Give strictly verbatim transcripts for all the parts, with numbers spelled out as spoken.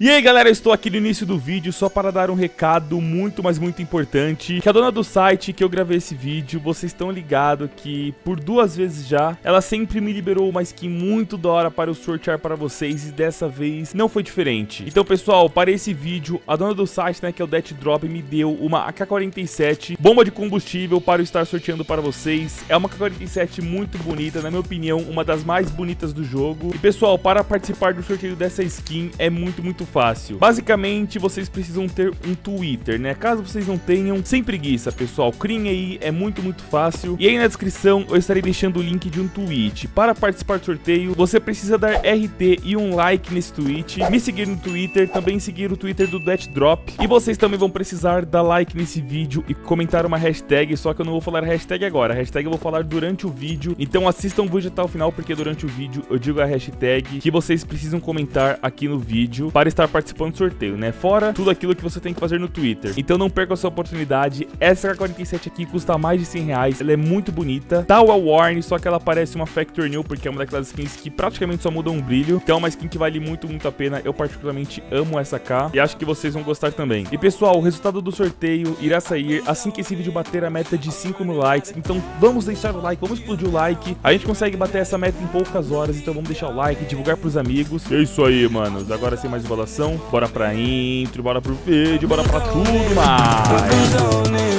E aí galera, eu estou aqui no início do vídeo só para dar um recado muito, mas muito importante. Que a dona do site que eu gravei esse vídeo, vocês estão ligados que por duas vezes já, ela sempre me liberou uma skin muito da hora para eu sortear para vocês. E dessa vez não foi diferente. Então pessoal, para esse vídeo, a dona do site, né, que é o Death Drop, me deu uma A K quarenta e sete bomba de combustível para eu estar sorteando para vocês. É uma A K quarenta e sete muito bonita, na minha opinião, uma das mais bonitas do jogo. E pessoal, para participar do sorteio dessa skin é muito, muito fácil. Basicamente, vocês precisam ter um Twitter, né? Caso vocês não tenham, sem preguiça, pessoal, criem aí, é muito, muito fácil. E aí na descrição eu estarei deixando o link de um tweet. Para participar do sorteio, você precisa dar R T e um like nesse tweet, me seguir no Twitter, também seguir o Twitter do Death Drop. E vocês também vão precisar dar like nesse vídeo e comentar uma hashtag, só que eu não vou falar a hashtag agora, a hashtag eu vou falar durante o vídeo. Então assistam o vídeo até o final, porque durante o vídeo eu digo a hashtag que vocês precisam comentar aqui no vídeo para estar participando do sorteio, né? Fora tudo aquilo que você tem que fazer no Twitter. Então não perca a sua oportunidade. Essa A K quarenta e sete aqui custa mais de cem reais, ela é muito bonita. Tal a Warn, só que ela parece uma Factor New, porque é uma daquelas skins que praticamente só mudam um brilho. Então é uma skin que vale muito, muito a pena. Eu particularmente amo essa K e acho que vocês vão gostar também. E pessoal, o resultado do sorteio irá sair assim que esse vídeo bater a meta de cinco mil likes. Então vamos deixar o like, vamos explodir o like. A gente consegue bater essa meta em poucas horas, então vamos deixar o like, divulgar pros amigos. É isso aí, manos. Agora sem mais enrolação, bora pra intro, bora pro vídeo, bora pra tudo mais.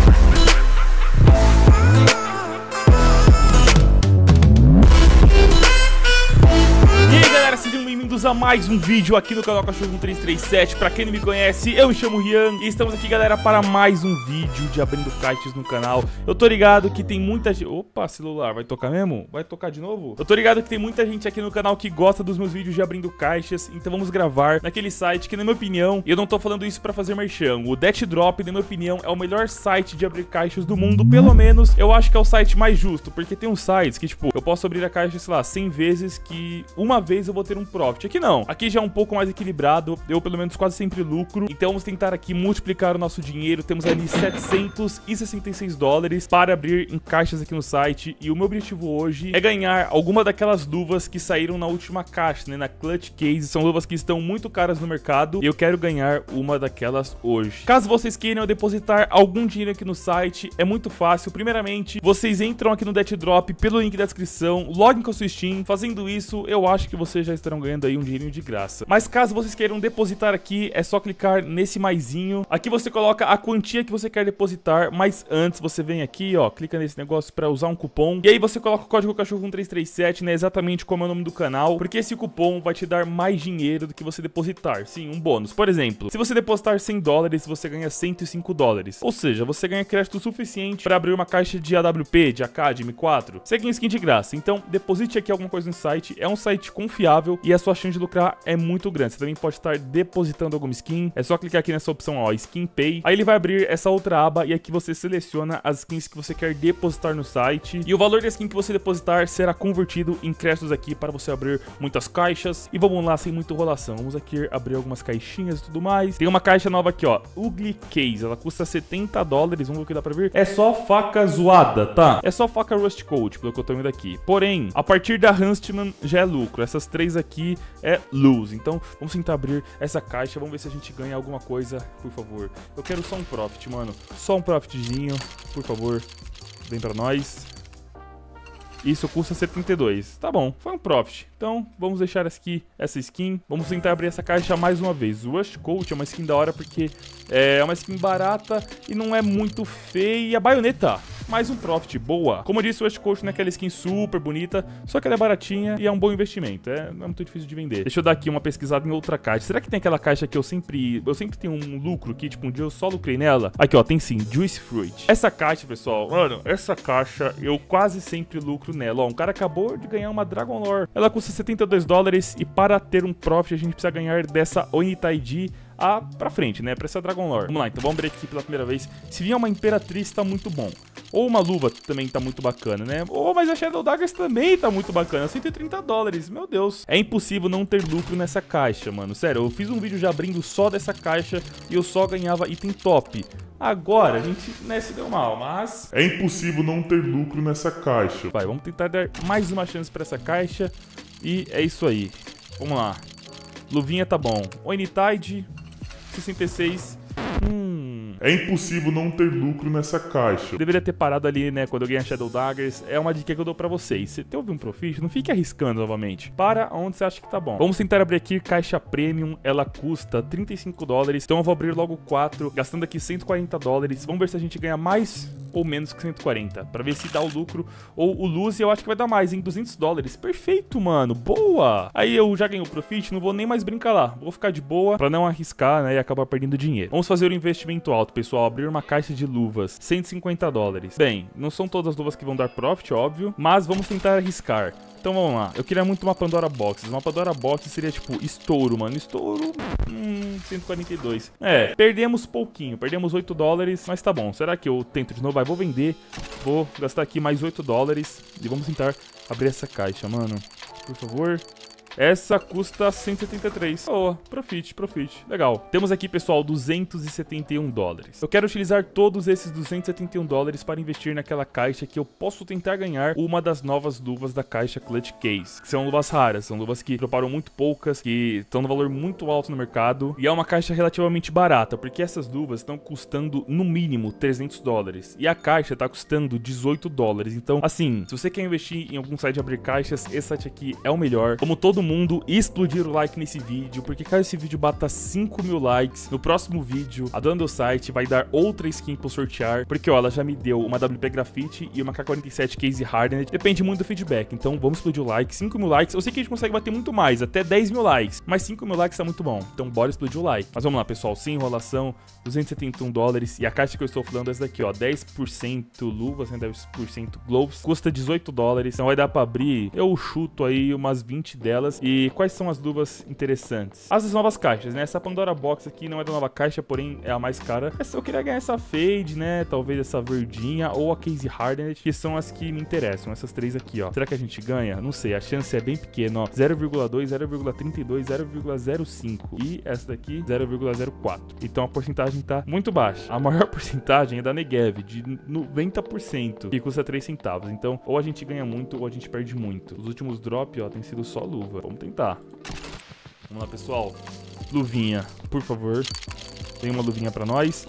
Sejam bem-vindos a mais um vídeo aqui no canal Cachorro um três três sete. Pra quem não me conhece, eu me chamo Rian e estamos aqui, galera, para mais um vídeo de abrindo caixas no canal. Eu tô ligado que tem muita gente... Opa, celular, vai tocar mesmo? Vai tocar de novo? Eu tô ligado que tem muita gente aqui no canal que gosta dos meus vídeos de abrindo caixas, então vamos gravar naquele site que, na minha opinião, e eu não tô falando isso pra fazer merchan, o Death Drop, na minha opinião, é o melhor site de abrir caixas do mundo. Pelo menos, eu acho que é o site mais justo, porque tem uns sites que, tipo, eu posso abrir a caixa, sei lá, cem vezes, que uma vez eu vou ter um profit. Aqui não, aqui já é um pouco mais equilibrado, eu pelo menos quase sempre lucro, então vamos tentar aqui multiplicar o nosso dinheiro. Temos ali setecentos e sessenta e seis dólares para abrir em caixas aqui no site, e o meu objetivo hoje é ganhar alguma daquelas luvas que saíram na última caixa, né, na Clutch Case. São luvas que estão muito caras no mercado e eu quero ganhar uma daquelas hoje. Caso vocês queiram depositar algum dinheiro aqui no site, é muito fácil. Primeiramente, vocês entram aqui no Death Drop pelo link da descrição, login com a sua Steam. Fazendo isso, eu acho que vocês já estarão ganhando aí um dinheirinho de graça. Mas caso vocês queiram depositar aqui, é só clicar nesse maisinho. Aqui você coloca a quantia que você quer depositar, mas antes você vem aqui, ó, clica nesse negócio para usar um cupom. E aí você coloca o código Cachorro um três três sete, né, exatamente como é o nome do canal, porque esse cupom vai te dar mais dinheiro do que você depositar. Sim, um bônus. Por exemplo, se você depositar cem dólares, você ganha cento e cinco dólares. Ou seja, você ganha crédito suficiente para abrir uma caixa de A W P, de A K, de M quatro. Você ganha skin de graça. Então, deposite aqui alguma coisa no site. É um site confiável e a sua chance de lucrar é muito grande. Você também pode estar depositando alguma skin. É só clicar aqui nessa opção, ó, Skin Pay. Aí ele vai abrir essa outra aba e aqui você seleciona as skins que você quer depositar no site. E o valor da skin que você depositar será convertido em créditos aqui para você abrir muitas caixas. E vamos lá, sem muita enrolação. Vamos aqui abrir algumas caixinhas e tudo mais. Tem uma caixa nova aqui, ó, Ugly Case. Ela custa setenta dólares. Vamos ver o que dá pra ver. É só faca zoada, tá? É só faca Rust Coat, pelo que eu tô vendo aqui. Porém, a partir da Huntsman já é lucro. Essas três aqui é lose. Então, vamos tentar abrir essa caixa. Vamos ver se a gente ganha alguma coisa, por favor. Eu quero só um profit, mano. Só um profitzinho, por favor. Vem pra nós. Isso custa setenta e dois. Tá bom, foi um profit. Então, vamos deixar aqui essa skin. Vamos tentar abrir essa caixa mais uma vez. O Rush Coat é uma skin da hora porque é uma skin barata e não é muito feia. Baioneta, mais um profit, boa. Como eu disse, o Rush Coat não é aquela skin super bonita, só que ela é baratinha e é um bom investimento. É, não é muito difícil de vender. Deixa eu dar aqui uma pesquisada em outra caixa. Será que tem aquela caixa que eu sempre... Eu sempre tenho um lucro que, tipo, um dia eu só lucrei nela? Aqui, ó, tem sim, Juice Fruit. Essa caixa, pessoal, mano, essa caixa eu quase sempre lucro nela. Ó, um cara acabou de ganhar uma Dragon Lore. Ela custa setenta e dois dólares e para ter um profit a gente precisa ganhar dessa Onita I D a pra frente, né? Pra essa Dragon Lore. Vamos lá, então vamos abrir aqui pela primeira vez. Se vier uma Imperatriz, tá muito bom. Ou uma luva também tá muito bacana, né? Ou, mas a Shadow Daggers também tá muito bacana. cento e trinta dólares, meu Deus. É impossível não ter lucro nessa caixa, mano. Sério, eu fiz um vídeo já abrindo só dessa caixa e eu só ganhava item top. Agora, a gente, né, se deu mal, mas... É impossível não ter lucro nessa caixa. Vai, vamos tentar dar mais uma chance pra essa caixa. E é isso aí. Vamos lá. Luvinha tá bom. Onitide, sessenta e seis. Hum... É impossível não ter lucro nessa caixa. Deveria ter parado ali, né, quando eu ganhei a Shadow Daggers. É uma dica que eu dou pra vocês. Se você ouvir um Profit, não fique arriscando novamente. Para onde você acha que tá bom. Vamos tentar abrir aqui caixa Premium. Ela custa trinta e cinco dólares. Então eu vou abrir logo quatro, gastando aqui cento e quarenta dólares. Vamos ver se a gente ganha mais ou menos que cento e quarenta. Pra ver se dá o lucro ou o lose. Eu acho que vai dar mais, hein? duzentos dólares. Perfeito, mano. Boa! Aí eu já ganhei o Profit, não vou nem mais brincar lá. Vou ficar de boa pra não arriscar, né, e acabar perdendo dinheiro. Vamos fazer o investimento alto, pessoal. Abrir uma caixa de luvas. cento e cinquenta dólares. Bem, não são todas as luvas que vão dar profit, óbvio. Mas vamos tentar arriscar. Então vamos lá. Eu queria muito uma Pandora Box. Uma Pandora Box seria tipo estouro, mano. Estouro... Hum, cento e quarenta e dois. É, perdemos pouquinho. Perdemos oito dólares, mas tá bom. Será que eu tento de novo? Vai, vou vender. Vou gastar aqui mais oito dólares. E vamos tentar abrir essa caixa, mano. Por favor... Essa custa cento e setenta e três. Boa, profit, profit. Legal. Temos aqui, pessoal, duzentos e setenta e um dólares. Eu quero utilizar todos esses duzentos e setenta e um dólares para investir naquela caixa que eu posso tentar ganhar uma das novas luvas da caixa Clutch Case. Que são luvas raras, são luvas que droparam muito poucas, que estão no valor muito alto no mercado. E é uma caixa relativamente barata, porque essas luvas estão custando, no mínimo, trezentos dólares. E a caixa está custando dezoito dólares. Então, assim, se você quer investir em algum site de abrir caixas, esse site aqui é o melhor. Como todo mundo, explodir o like nesse vídeo, porque caso esse vídeo bata cinco mil likes, no próximo vídeo a dona do site vai dar outra skin pro sortear, porque ó, ela já me deu uma W P Graffiti e uma K quarenta e sete Case Hardened, depende muito do feedback, então vamos explodir o like, cinco mil likes, eu sei que a gente consegue bater muito mais, até dez mil likes, mas cinco mil likes tá muito bom, então bora explodir o like. Mas vamos lá, pessoal, sem enrolação, duzentos e setenta e um dólares, e a caixa que eu estou falando é essa daqui, ó, dez por cento luvas, dez por cento gloves, custa dezoito dólares, então vai dar pra abrir, eu chuto aí umas vinte delas. E quais são as luvas interessantes? As novas caixas, né? Essa Pandora Box aqui não é da nova caixa, porém é a mais cara. Essa, eu queria ganhar essa Fade, né? Talvez essa verdinha ou a Case Hardened, que são as que me interessam. Essas três aqui, ó. Será que a gente ganha? Não sei, a chance é bem pequena, ó. zero vírgula dois, zero vírgula trinta e dois, zero vírgula zero cinco. E essa daqui, zero vírgula zero quatro. Então a porcentagem tá muito baixa. A maior porcentagem é da Negev, de noventa por cento, que custa três centavos. Então, ou a gente ganha muito ou a gente perde muito. Os últimos drop, ó, tem sido só luva. Vamos tentar. Vamos lá, pessoal. Luvinha, por favor. Tem uma luvinha pra nós.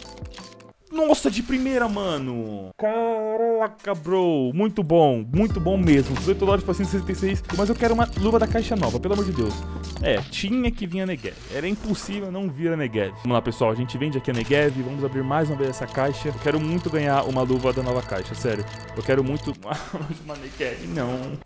Nossa, de primeira, mano. Caraca, bro. Muito bom, muito bom mesmo. dezoito dólares para cento e sessenta e seis. Mas eu quero uma luva da caixa nova, pelo amor de Deus. É, tinha que vir a Negev. Era impossível não vir a Negev. Vamos lá, pessoal. A gente vende aqui a Negev. Vamos abrir mais uma vez essa caixa. Eu quero muito ganhar uma luva da nova caixa, sério. Eu quero muito uma Negev. Não.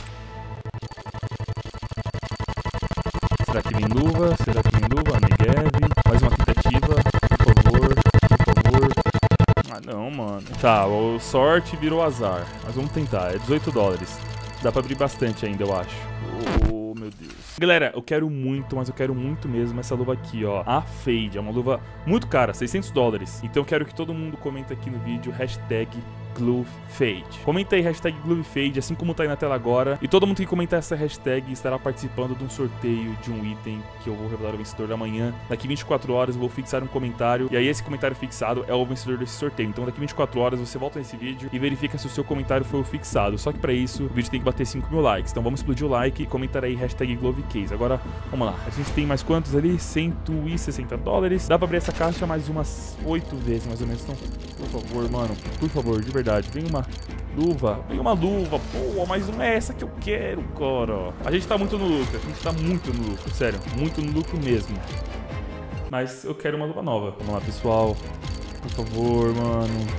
Será que vem luva? Será que vem luva? Negev. Mais uma tentativa. Por favor. Por favor. Ah, não, mano. Tá, o sorte virou azar. Mas vamos tentar. É dezoito dólares. Dá pra abrir bastante ainda, eu acho. Oh, meu Deus. Galera, eu quero muito, mas eu quero muito mesmo essa luva aqui, ó. A Fade. É uma luva muito cara, seiscentos dólares. Então eu quero que todo mundo comente aqui no vídeo. Hashtag GloveFade. Comenta aí, hashtag GloveFade, assim como tá aí na tela agora. E todo mundo que comentar essa hashtag estará participando de um sorteio de um item que eu vou revelar o vencedor amanhã. Daqui vinte e quatro horas eu vou fixar um comentário. E aí esse comentário fixado é o vencedor desse sorteio. Então daqui vinte e quatro horas você volta nesse vídeo e verifica se o seu comentário foi o fixado. Só que pra isso o vídeo tem que bater cinco mil likes. Então vamos explodir o like e comentar aí hashtag GloveCase. Agora, vamos lá. A gente tem mais quantos ali? cento e sessenta dólares. Dá pra abrir essa caixa mais umas oito vezes, mais ou menos. Então, por favor, mano. Por favor, de verdade. Vem uma luva, vem uma luva, boa, mas não é essa que eu quero, cara. A gente tá muito no lucro, a gente tá muito no lucro, sério, muito no lucro mesmo. Mas eu quero uma luva nova. Vamos lá, pessoal, por favor, mano.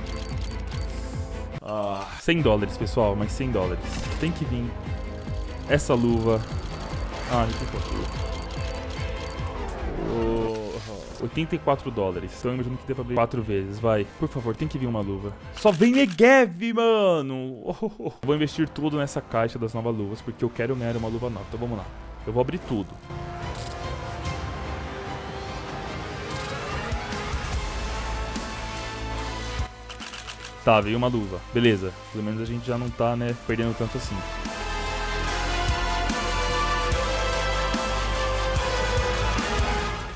Ah, cem dólares, pessoal, mas cem dólares. Tem que vir essa luva. Ah, não tem como. oitenta e quatro dólares. Então eu imagino que dê pra abrir quatro vezes. Vai. Por favor, tem que vir uma luva. Só vem Negev, mano. Oh, oh, oh. Vou investir tudo nessa caixa das novas luvas, porque eu quero ganhar uma luva nova. Então vamos lá. Eu vou abrir tudo. Tá, veio uma luva. Beleza. Pelo menos a gente já não tá, né, perdendo tanto assim.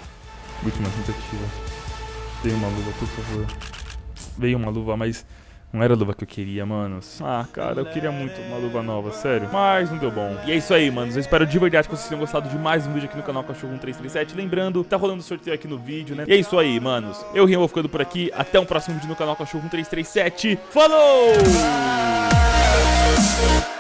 Última tentativa. Veio uma luva, por favor. Veio uma luva, mas Não era a luva que eu queria, manos. Ah, cara, eu queria muito uma luva nova, sério. Mas não deu bom. E é isso aí, manos. Eu espero de verdade que vocês tenham gostado de mais um vídeo aqui no canal Cachorro um três três sete. Lembrando, tá rolando sorteio aqui no vídeo, né? E é isso aí, manos. Eu, Rian, vou ficando por aqui. Até um próximo vídeo no canal Cachorro um três três sete. Falou!